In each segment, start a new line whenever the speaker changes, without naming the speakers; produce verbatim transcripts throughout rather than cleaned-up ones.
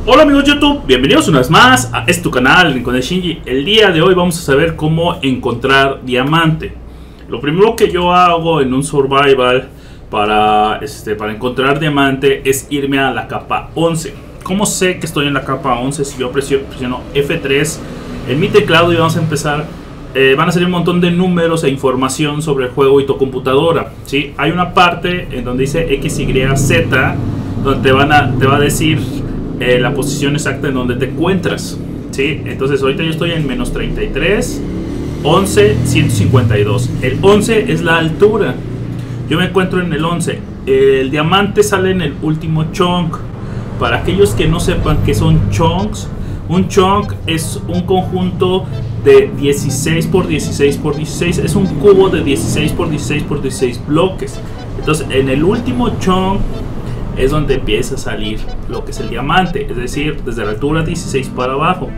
Hola amigos de YouTube, bienvenidos una vez más a este tu canal, Rincón de Shinji. El día de hoy vamos a saber cómo encontrar diamante. Lo primero que yo hago en un survival para, este, para encontrar diamante es irme a la capa once. ¿Cómo sé que estoy en la capa once? Si yo presiono, presiono F tres en mi teclado y vamos a empezar, eh, van a salir un montón de números e información sobre el juego y tu computadora, ¿sí? Hay una parte en donde dice X Y Z, donde te, van a, te va a decir Eh, la posición exacta en donde te encuentras, ¿sí? Entonces ahorita yo estoy en menos treinta y tres, once, ciento cincuenta y dos. El once es la altura. Yo me encuentro en el once. El diamante sale en el último chunk. Para aquellos que no sepan qué son chunks, un chunk es un conjunto de dieciséis por dieciséis por dieciséis. Es un cubo de dieciséis por dieciséis por dieciséis bloques. Entonces en el último chunk es donde empieza a salir lo que es el diamante, es decir, desde la altura dieciséis para abajo.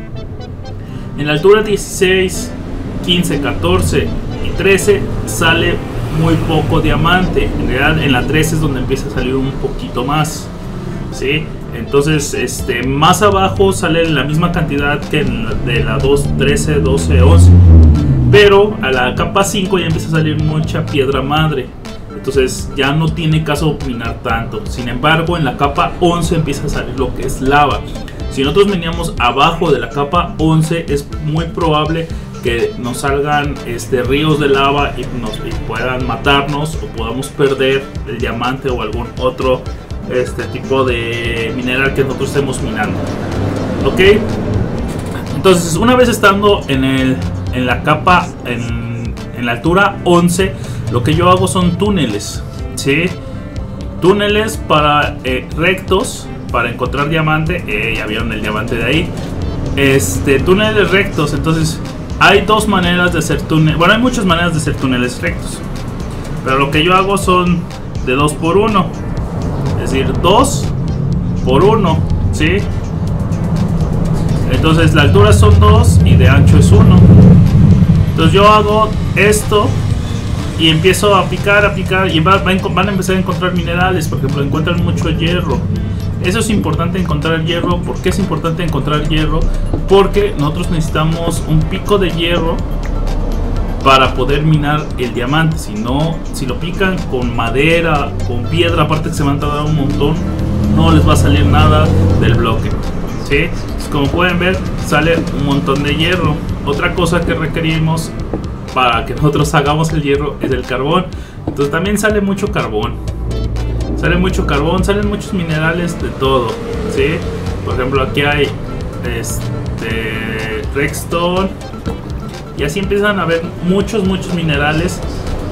En la altura dieciséis, quince, catorce y trece sale muy poco diamante. En realidad en la trece es donde empieza a salir un poquito más, ¿sí? Entonces este, más abajo sale la misma cantidad que en la, de la dos, trece, doce, once. Pero a la capa cinco ya empieza a salir mucha piedra madre. Entonces ya no tiene caso minar tanto. Sin embargo, en la capa once empieza a salir lo que es lava. Si nosotros veníamos abajo de la capa once, es muy probable que nos salgan este, ríos de lava y, nos, y puedan matarnos o podamos perder el diamante o algún otro este, tipo de mineral que nosotros estemos minando. Ok. Entonces, una vez estando en, el, en la capa, en, en la altura once, lo que yo hago son túneles, ¿sí? Túneles para eh, rectos, para encontrar diamante. Eh, ya vieron el diamante de ahí. Este, túneles rectos. Entonces, hay dos maneras de hacer túneles. Bueno, hay muchas maneras de hacer túneles rectos. Pero lo que yo hago son de dos por uno. Es decir, dos por uno, ¿sí? Entonces, la altura son dos y de ancho es uno. Entonces, yo hago esto y empiezo a picar, a picar y va, va, van a empezar a encontrar minerales. Por ejemplo, encuentran mucho hierro. Eso es importante, encontrar hierro. ¿Por qué es importante encontrar hierro? Porque nosotros necesitamos un pico de hierro para poder minar el diamante. Si no, si lo pican con madera, con piedra, aparte que se van a tardar un montón, no les va a salir nada del bloque, ¿sí? Pues como pueden ver, sale un montón de hierro. Otra cosa que requerimos para que nosotros hagamos el hierro es el carbón. Entonces también sale mucho carbón. Sale mucho carbón, salen muchos minerales de todo, ¿sí? Por ejemplo, aquí hay este redstone. Y así empiezan a haber muchos, muchos minerales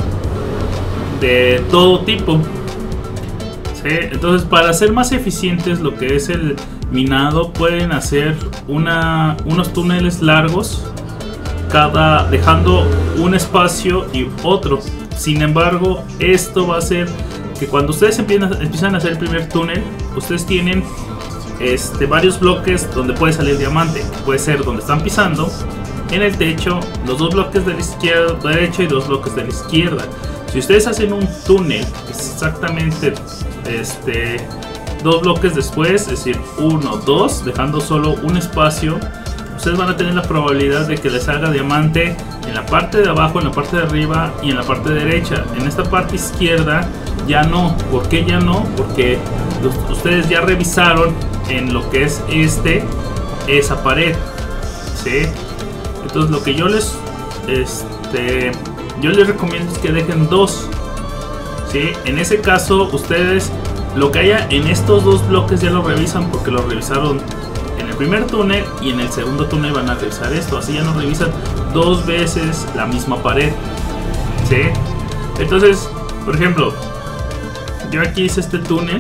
de todo tipo, ¿sí? Entonces, para hacer más eficientes lo que es el minado, pueden hacer una, unos túneles largos, cada dejando un espacio y otro. Sin embargo, esto va a hacer que cuando ustedes empiezan, empiezan a hacer el primer túnel, ustedes tienen este, varios bloques donde puede salir diamante. Puede ser donde están pisando, en el techo, los dos bloques de la izquierda, derecha y dos bloques de la izquierda. Si ustedes hacen un túnel exactamente este, dos bloques después, es decir, uno, dos, dejando solo un espacio, ustedes van a tener la probabilidad de que les salga diamante en la parte de abajo, en la parte de arriba y en la parte derecha. En esta parte izquierda ya no. ¿Por qué ya no? Porque los, ustedes ya revisaron en lo que es este, esa pared, ¿sí? Entonces lo que yo les, este, yo les recomiendo es que dejen dos, ¿sí? En ese caso ustedes lo que haya en estos dos bloques ya lo revisan porque lo revisaron en el primer túnel y en el segundo túnel van a revisar esto. Así ya no revisan dos veces la misma pared, ¿sí? Entonces, por ejemplo, yo aquí hice este túnel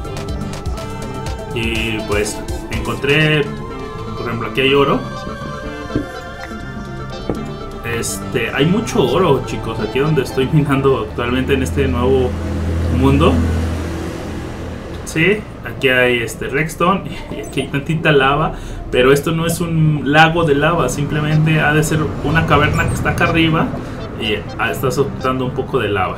y pues encontré, por ejemplo, aquí hay oro. Este, hay mucho oro, chicos, aquí donde estoy minando actualmente en este nuevo mundo. Sí, aquí hay este redstone y aquí hay tantita lava, pero esto no es un lago de lava, simplemente ha de ser una caverna que está acá arriba y está soltando un poco de lava.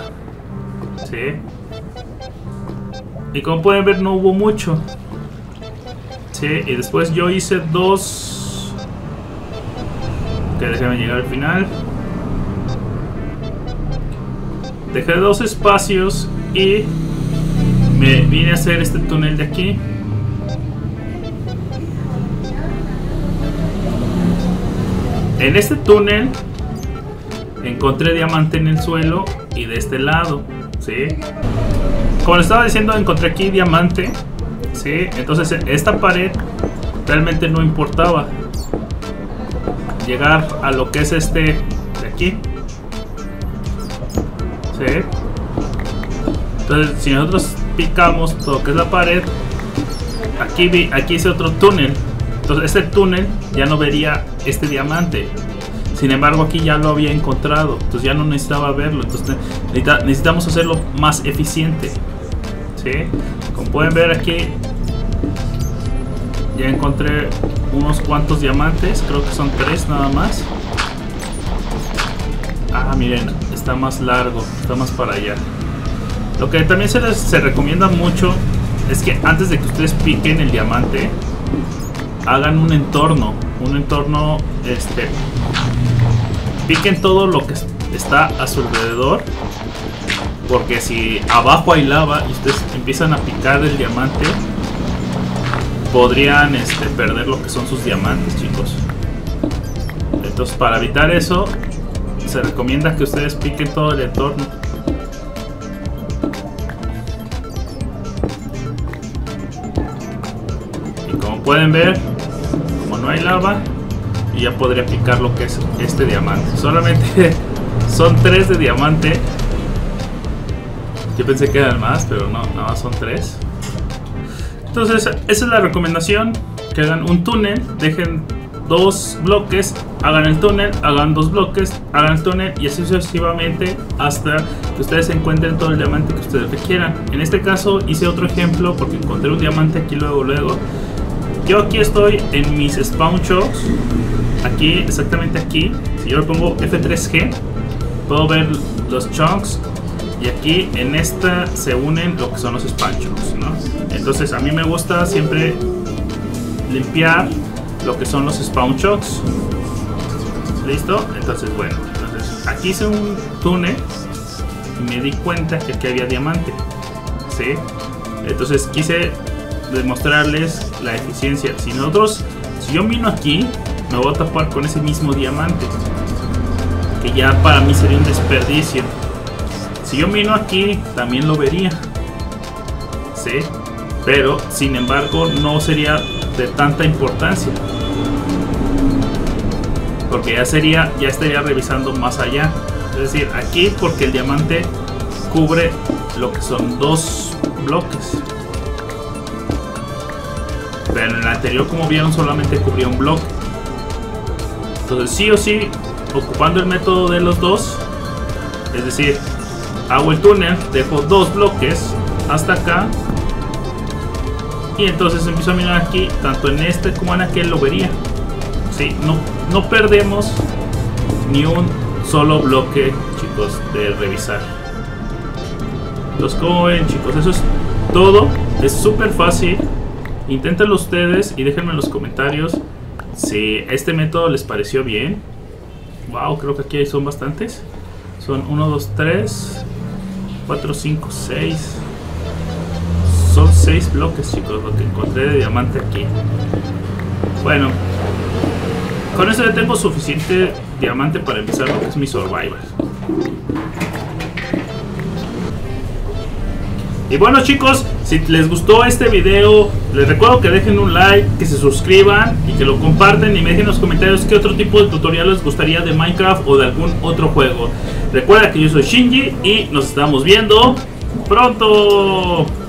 Sí. Y como pueden ver, no hubo mucho. Sí, y después yo hice dos. Que déjenme llegar al final. Dejé dos espacios y me vine a hacer este túnel de aquí. En este túnel encontré diamante en el suelo y de este lado, ¿sí? Como les estaba diciendo, encontré aquí diamante, ¿sí? Entonces esta pared realmente no importaba llegar a lo que es este de aquí, ¿sí? Entonces si nosotros picamos todo lo que es la pared, aquí, vi, aquí hice otro túnel. Entonces este túnel ya no vería este diamante. Sin embargo aquí ya lo había encontrado, entonces ya no necesitaba verlo. Entonces necesita, necesitamos hacerlo más eficiente, ¿sí? Como pueden ver aquí ya encontré unos cuantos diamantes. Creo que son tres nada más. Ah, miren, está más largo, está más para allá. Lo que también se les se recomienda mucho es que antes de que ustedes piquen el diamante, hagan un entorno, un entorno, este, piquen todo lo que está a su alrededor, porque si abajo hay lava y ustedes empiezan a picar el diamante, podrían este, perder lo que son sus diamantes, chicos. Entonces, para evitar eso, se recomienda que ustedes piquen todo el entorno. Y como pueden ver, no hay lava y ya podría picar lo que es este diamante. Solamente son tres de diamante. Yo pensé que eran más, pero no, nada más son tres. Entonces esa es la recomendación, que hagan un túnel, dejen dos bloques, hagan el túnel, hagan dos bloques, hagan el túnel y así sucesivamente hasta que ustedes encuentren todo el diamante que ustedes requieran. En este caso hice otro ejemplo porque encontré un diamante aquí luego luego. Yo aquí estoy en mis spawn chunks, aquí, exactamente aquí. Si yo le pongo F tres G, puedo ver los chunks. Y aquí en esta se unen lo que son los spawn chunks, ¿no? Entonces a mí me gusta siempre limpiar lo que son los spawn chunks. ¿Listo? Entonces bueno, entonces aquí hice un túnel y me di cuenta que aquí había diamante, ¿sí? Entonces quise demostrarles la eficiencia. Si nosotros, si yo mino aquí, me voy a tapar con ese mismo diamante, que ya para mí sería un desperdicio. Si yo mino aquí, también lo vería, ¿sí? Pero sin embargo no sería de tanta importancia, porque ya sería, ya estaría revisando más allá. Es decir, aquí porque el diamante cubre lo que son dos bloques, pero en el anterior, como vieron, solamente cubría un bloque. Entonces sí o sí, ocupando el método de los dos, es decir, hago el túnel, dejo dos bloques hasta acá y entonces empiezo a mirar aquí, tanto en este como en aquel lo vería. Sí, no, no perdemos ni un solo bloque, chicos, de revisar. Entonces, como ven, chicos, eso es todo. Es súper fácil. Inténtenlo ustedes y déjenme en los comentarios si este método les pareció bien. Wow, creo que aquí son bastantes. Son uno, dos, tres, cuatro, cinco, seis. Son seis bloques, chicos, lo que encontré de diamante aquí. Bueno, con eso ya tengo suficiente diamante para empezar lo que es mi survival. Y bueno, chicos, si les gustó este video, les recuerdo que dejen un like, que se suscriban y que lo comparten y me dejen en los comentarios qué otro tipo de tutorial les gustaría de Minecraft o de algún otro juego. Recuerda que yo soy Shinji y nos estamos viendo pronto.